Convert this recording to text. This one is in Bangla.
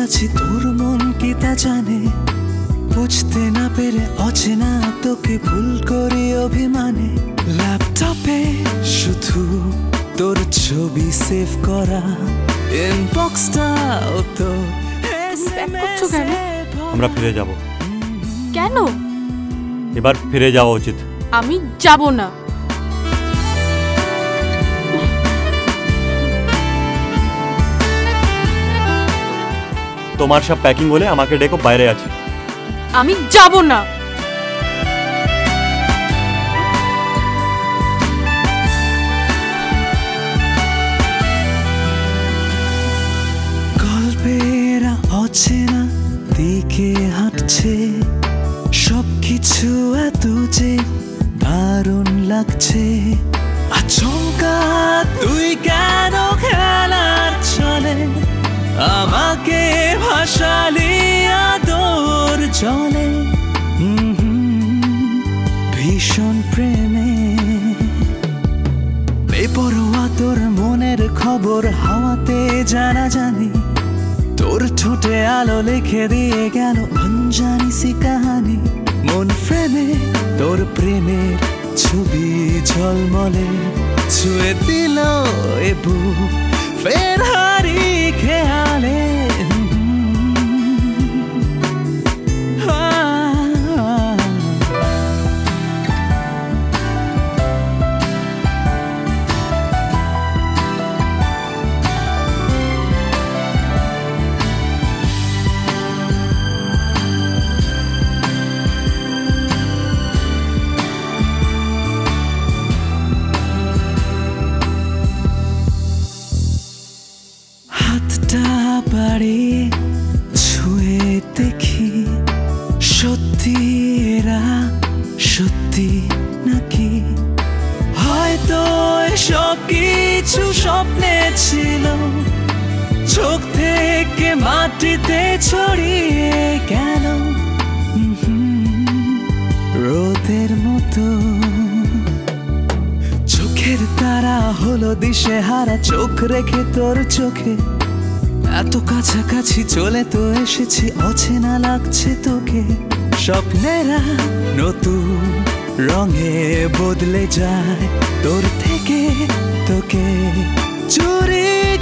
আছি তোর মন কি তা জানে, বুঝতে না পেরে অচেনা তোকে ভুল করি অভিমানে। ল্যাপটপে শুধু তোর ছবি সেভ করা, ইনবক্সটাও তো আমরা ফিরে যাব। কেন? এবার ফিরে যাওয়া উচিত। আমি যাব না। তোমার সব প্যাকিং বলে আমাকে ডেকো, বাইরে আছি। আমি যাব না। গল্পেরা অচেনা দিকে হাঁটছে, সবকিছু এত যে দারুণ লাগছে। আচমকা তুই কেন খেলার চলে আমাকে ভাসালি আদর জলে। ভীষণ প্রেমে বেপরোয়া তোর মনের খবর হাওয়াতে জানা জানি, তোর ঠোঁটে আলো লিখে দিয়ে গেল অনজানি সি কাহানি। মন ফ্রেমে তোর প্রেমের ছবি ঝলমলে ছুঁয়ে দিল এ বুক ফের হারি খেয়ালে। হাতটা বাড়িয়ে ছুঁয়ে দেখি সত্যি এরা সত্যি নাকি, হয়তো সব কিছু স্বপ্নে ছিল, চোখ থেকে মাটিতে ছড়িয়ে গেল রোদের মতো। চোখের তারা হলো দিশে হারা, চোখ রেখে তোর চোখে এত কাছাকাছি চলে তো এসেছি, অচেনা লাগছে তোকে। স্বপ্নেরা নতুন রঙে বদলে যায়, তোর থেকে তোকে চুরি